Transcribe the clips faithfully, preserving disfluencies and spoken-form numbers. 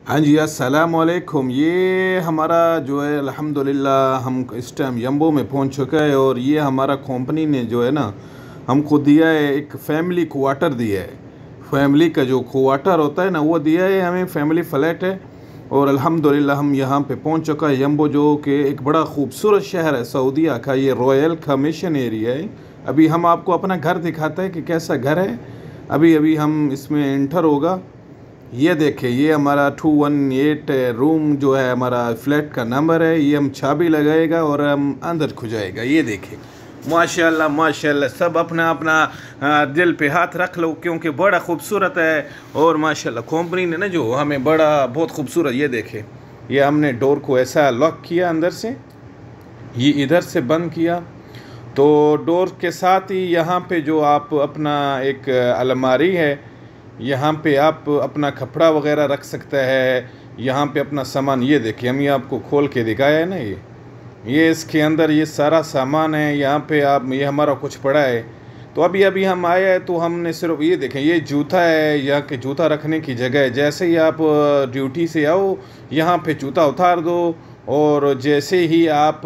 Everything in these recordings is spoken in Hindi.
हाँ जी, अस्सलाम वालेकुम। ये हमारा जो है अल्हम्दुलिल्लाह हम इस टाइम यम्बो में पहुंच चुका है और ये हमारा कंपनी ने जो है ना हमको दिया है, एक फैमिली क्वार्टर दिया है। फैमिली का जो क्वार्टर होता है ना वो दिया है हमें, फैमिली फ्लैट है। और अल्हम्दुलिल्लाह हम यहाँ पे पहुंच चुका है यम्बो, जो कि एक बड़ा खूबसूरत शहर है सऊदीया का। ये रॉयल कमीशन एरिया है। अभी हम आपको अपना घर दिखाते हैं कि कैसा घर है। अभी अभी हम इसमें इंटर होगा। ये देखिए, ये हमारा टू वन एट रूम जो है, हमारा फ्लैट का नंबर है। ये हम चाबी लगाएगा और हम अंदर खुजाएगा। ये देखिए, माशाल्लाह माशाल्लाह, सब अपना अपना आ, दिल पे हाथ रख लो क्योंकि बड़ा खूबसूरत है। और माशाल्लाह कंपनी ने ना जो हमें बड़ा बहुत खूबसूरत, ये देखे, ये हमने डोर को ऐसा लॉक किया अंदर से, ये इधर से बंद किया तो डोर के साथ ही यहाँ पे जो आप अपना एक अलमारी है, यहाँ पे आप अपना कपड़ा वगैरह रख सकता है। यहाँ पे अपना सामान, ये देखिए, हम ये आपको खोल के दिखाया है ना, ये ये इसके अंदर ये सारा सामान है। यहाँ पे आप, ये हमारा कुछ पड़ा है। तो अभी अभी हम आए हैं तो हमने सिर्फ ये देखें, ये जूता है, यहाँ के जूता रखने की जगह है। जैसे ही आप ड्यूटी से आओ यहाँ पे जूता उतार दो और जैसे ही आप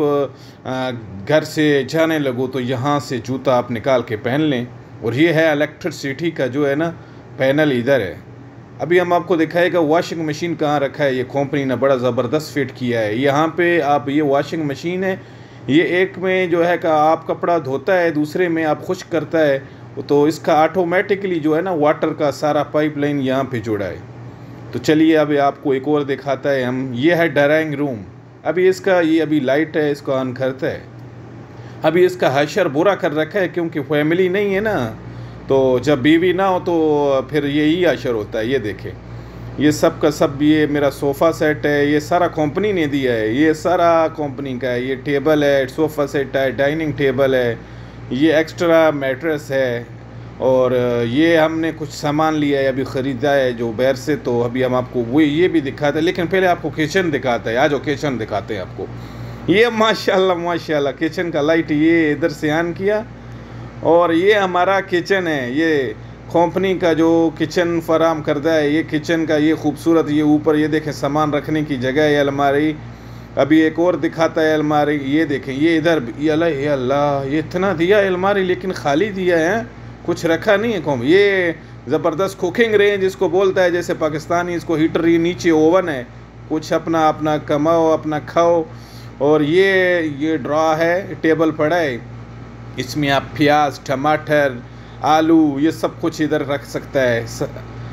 घर से जाने लगो तो यहाँ से जूता आप निकाल के पहन लें। और ये है इलेक्ट्रिसिटी का जो है ना पैनल, इधर है। अभी हम आपको दिखाएगा वॉशिंग मशीन कहाँ रखा है। ये कंपनी ने बड़ा ज़बरदस्त फिट किया है। यहाँ पे आप, ये वॉशिंग मशीन है, ये एक में जो है का आप कपड़ा धोता है, दूसरे में आप खुश्क करता है। तो इसका ऑटोमेटिकली जो है ना वाटर का सारा पाइपलाइन यहाँ पे जुड़ा है। तो चलिए अभी आपको एक और दिखाता है हम। ये है ड्राइंग रूम। अभी इसका, ये अभी लाइट है, इसको ऑन करता है। अभी इसका हशर बुरा कर रखा है क्योंकि फैमिली नहीं है ना, तो जब बीवी ना हो तो फिर यही अशर होता है। ये देखें, ये सब का सब, ये मेरा सोफ़ा सेट है, ये सारा कंपनी ने दिया है। ये सारा कंपनी का है। ये टेबल है, सोफ़ा सेट है, डाइनिंग टेबल है, ये एक्स्ट्रा मैट्रेस है। और ये हमने कुछ सामान लिया है, अभी ख़रीदा है जो बैर से। तो अभी हम आपको वो ये भी दिखाते हैं, लेकिन पहले आपको किचन दिखाते हैं। आज किचन दिखाते हैं आपको। ये माशाल्लाह माशाल्लाह किचन का लाइट ये इधर से ऑन किया और ये हमारा किचन है। ये कंपनी का जो किचन फराम करता है, ये किचन का ये खूबसूरत, ये ऊपर ये देखें सामान रखने की जगह है, अलमारी। अभी एक और दिखाता है अलमारी। ये देखें, ये इधर, ये अल्लाह, ये अल्लाह, ये इतना दिया है अलमारी, लेकिन खाली दिया है, कुछ रखा नहीं है कौम। ये ज़बरदस्त कुकिंग रेंज इसको बोलता है, जैसे पाकिस्तानी इसको हीटर। ये नीचे ओवन है, कुछ अपना अपना कमाओ, अपना खाओ। और ये ये ड्रॉ है, टेबल पड़ा है, इसमें आप प्याज, टमाटर, आलू, ये सब कुछ इधर रख सकता है।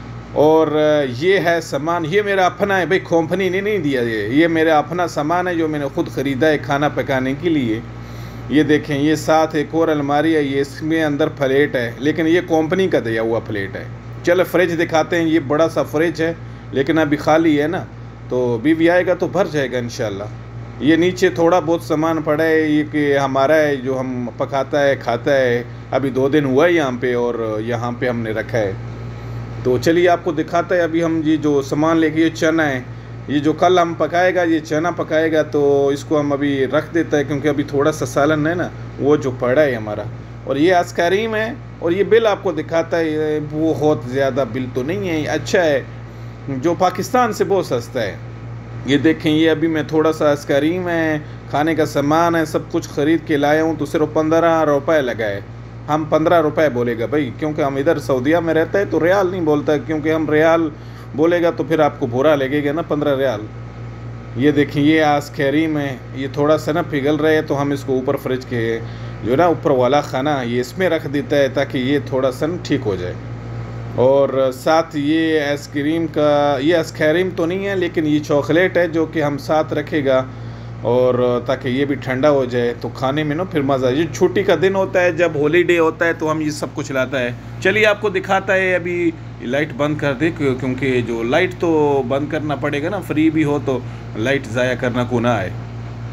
और ये है सामान, ये मेरा अपना है भाई, कंपनी ने नहीं दिया। ये ये मेरा अपना सामान है जो मैंने खुद ख़रीदा है खाना पकाने के लिए। ये देखें, ये साथ एक और अलमारी है, ये इसमें अंदर प्लेट है, लेकिन ये कंपनी का दिया हुआ प्लेट है। चलो फ्रिज दिखाते हैं। ये बड़ा सा फ्रिज है लेकिन अभी खाली है ना, तो बीवी आएगा तो भर जाएगा इंशाल्लाह। ये नीचे थोड़ा बहुत सामान पड़ा है, ये कि हमारा है, जो हम पकाता है खाता है। अभी दो दिन हुआ है यहाँ पे और यहाँ पे हमने रखा है। तो चलिए आपको दिखाता है। अभी हम ये जो सामान लेके, ये चना है, ये जो कल हम पकाएगा, ये चना पकाएगा, तो इसको हम अभी रख देता है क्योंकि अभी थोड़ा सा सालन है ना वो जो पड़ा है हमारा। और ये आइसक्रीम है। और ये बिल आपको दिखाता है, वो बहुत ज़्यादा बिल तो नहीं है, अच्छा है, जो पाकिस्तान से बहुत सस्ता है। ये देखें, ये अभी मैं थोड़ा सा आइसक्रीम है, खाने का सामान है, सब कुछ ख़रीद के लाया हूँ तो सिर्फ पंद्रह रुपये लगाए। हम पंद्रह रुपये बोलेगा भाई, क्योंकि हम इधर सऊदीया में रहते हैं तो रियाल नहीं बोलता, क्योंकि हम रियाल बोलेगा तो फिर आपको बुरा लगेगा ना, पंद्रह रियाल। ये देखें, ये आइसक्रीम है, ये थोड़ा सा ना पिघल रहा है तो हम इसको ऊपर फ्रिज के जो ना ऊपर वाला खाना ये इसमें रख देता है ताकि ये थोड़ा सा ठीक हो जाए। और साथ ये आइसक्रीम का, ये आइसक्रीम तो नहीं है लेकिन ये चॉकलेट है जो कि हम साथ रखेगा और ताकि ये भी ठंडा हो जाए तो खाने में ना फिर मज़ा। ये छुट्टी का दिन होता है, जब हॉलीडे होता है तो हम ये सब कुछ लाता है। चलिए आपको दिखाता है। अभी लाइट बंद कर दे क्योंकि जो लाइट तो बंद करना पड़ेगा ना, फ्री भी हो तो लाइट ज़ाया करना को ना आए।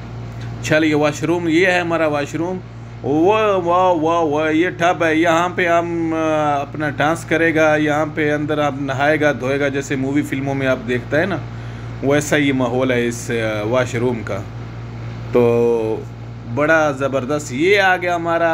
चलिए वाशरूम, ये है हमारा वाशरूम। वाह वाह वाह वाह, ये टब है, यहाँ पे हम अपना डांस करेगा, यहाँ पे अंदर आप नहाएगा धोएगा, जैसे मूवी फिल्मों में आप देखता है ना, वैसा ही माहौल है इस वाशरूम का। तो बड़ा ज़बरदस्त। ये आ गया हमारा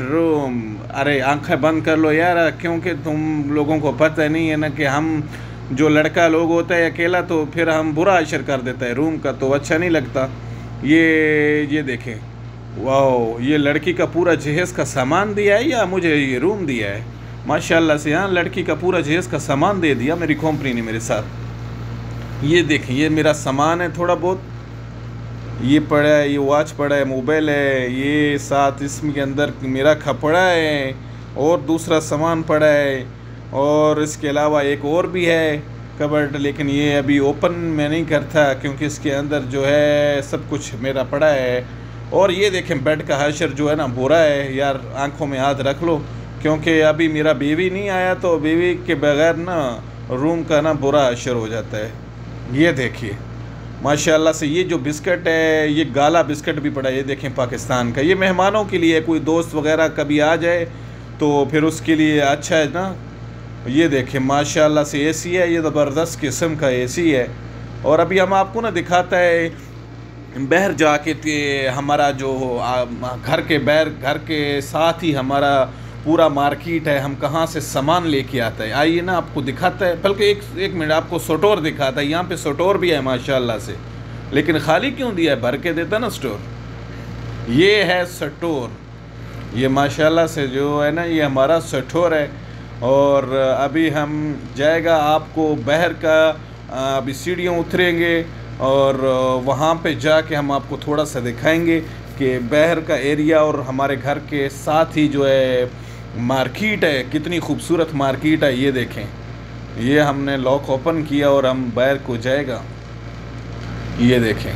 बेडरूम। अरे आंखें बंद कर लो यार, क्योंकि तुम लोगों को पता नहीं है ना कि हम जो लड़का लोग होता है अकेला तो फिर हम बुरा असर कर देता है रूम का, तो अच्छा नहीं लगता। ये ये देखें, वाह, ये लड़की का पूरा जहेज़ का सामान दिया है या मुझे ये रूम दिया है। माशाल्लाह से यहाँ लड़की का पूरा जहेज़ का सामान दे दिया मेरी कंपनी ने मेरे साथ। ये देखें, ये मेरा सामान है थोड़ा बहुत, ये पड़ा है, ये वॉच पड़ा है, मोबाइल है, ये साथ इसमें के अंदर मेरा कपड़ा है और दूसरा सामान पड़ा है, और इसके अलावा एक और भी है कबर्ड, लेकिन ये अभी ओपन मैं नहीं करता क्योंकि इसके अंदर जो है सब कुछ मेरा पड़ा है। और ये देखें बेड का हशर जो है ना बुरा है यार, आंखों में हाथ रख लो, क्योंकि अभी मेरा बेबी नहीं आया तो बेबी के बगैर ना रूम का ना बुरा हशर हो जाता है। ये देखिए माशाल्लाह से, ये जो बिस्किट है ये गाला बिस्किट भी पड़ा है, ये देखें पाकिस्तान का, ये मेहमानों के लिए, कोई दोस्त वगैरह कभी आ जाए तो फिर उसके लिए अच्छा है ना। ये देखें माशाल्लाह से एसी है, ये ज़बरदस्त किस्म का एसी है। और अभी हम आपको ना दिखाता है बाहर जाके के हमारा जो घर के बाहर, घर के साथ ही हमारा पूरा मार्केट है, हम कहाँ से सामान लेके आता है, आइए ना आपको दिखाता है। बल्कि एक एक मिनट आपको स्टोर दिखाता है, यहाँ पे स्टोर भी है माशाल्लाह से, लेकिन खाली क्यों दिया है, भर के देता ना स्टोर। ये है स्टोर, ये माशाल्लाह से जो है ना ये हमारा स्टोर है। और अभी हम जाएगा आपको बाहर का, अभी सीढ़ियाँ उतरेंगे और वहाँ पे जाके हम आपको थोड़ा सा दिखाएंगे कि बाहर का एरिया और हमारे घर के साथ ही जो है मार्केट है, कितनी खूबसूरत मार्केट है। ये देखें, ये हमने लॉक ओपन किया और हम बाहर को जाएगा। ये देखें,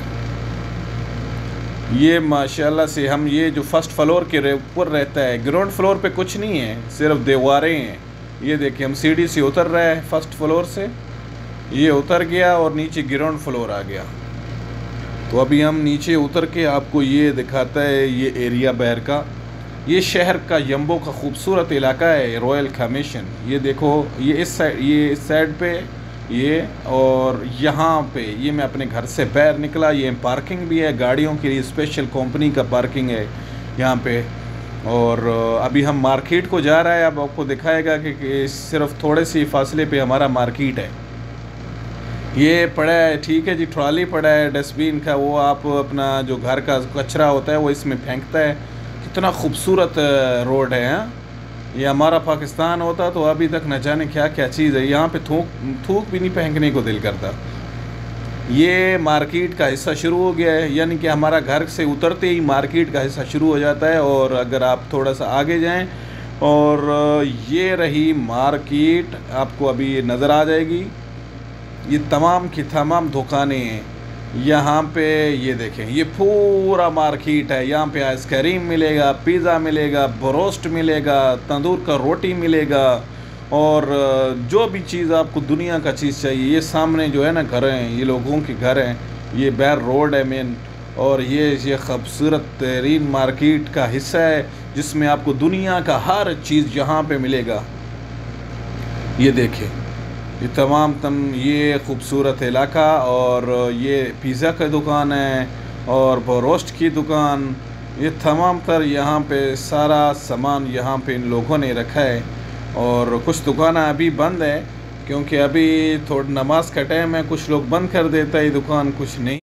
ये माशाल्लाह से हम ये जो फर्स्ट फ्लोर के ऊपर रहता है, ग्राउंड फ्लोर पे कुछ नहीं है, सिर्फ दीवारें हैं। ये देखिए हम सीढ़ी से उतर रहे हैं फर्स्ट फ्लोर से, ये उतर गया और नीचे ग्राउंड फ्लोर आ गया। तो अभी हम नीचे उतर के आपको ये दिखाता है ये एरिया बाहर का। ये शहर का यम्बो का खूबसूरत इलाका है, रॉयल कमीशन। ये देखो, ये इस साइड, ये इस साइड पे ये, और यहाँ पे ये मैं अपने घर से बाहर निकला। ये पार्किंग भी है गाड़ियों के लिए, स्पेशल कंपनी का पार्किंग है यहाँ पे। और अभी हम मार्केट को जा रहा है, अब आपको दिखाएगा कि, कि सिर्फ थोड़े सी फासले पे हमारा मार्केट है। ये पड़ा है, ठीक है जी, ट्रॉली पड़ा है डस्टबिन का, वो आप अपना जो घर का कचरा होता है वो इसमें फेंकता है। कितना खूबसूरत रोड है। हाँ, ये हमारा पाकिस्तान होता तो अभी तक न जाने क्या क्या चीज़ है, यहाँ पे थूक थूक भी नहीं फेंकने को दिल करता। ये मार्केट का हिस्सा शुरू हो गया है, यानी कि हमारा घर से उतरते ही मार्केट का हिस्सा शुरू हो जाता है। और अगर आप थोड़ा सा आगे जाएं, और ये रही मार्केट, आपको अभी ये नज़र आ जाएगी। ये तमाम की तमाम दुकानें हैं यहाँ पे। ये देखें, ये पूरा मार्केट है। यहाँ पे आइसक्रीम मिलेगा, पिज़्ज़ा मिलेगा, ब्रोस्ट मिलेगा, तंदूर का रोटी मिलेगा, और जो भी चीज़ आपको दुनिया का चीज़ चाहिए। ये सामने जो है ना घर हैं, ये लोगों के घर हैं। ये बैर रोड है मेन, और ये ये खूबसूरत तरीन मार्केट का हिस्सा है जिसमें आपको दुनिया का हर चीज़ यहाँ पे मिलेगा। ये देखें, ये तमाम तम ये खूबसूरत इलाका, और ये पिज़्ज़ा की दुकान है और ब्रोस्ट की दुकान। ये तमाम तर यहाँ पे सारा सामान यहाँ पे इन लोगों ने रखा है। और कुछ दुकानें अभी बंद है क्योंकि अभी थोड़ा नमाज का टाइम है, कुछ लोग बंद कर देता है दुकान, कुछ नहीं।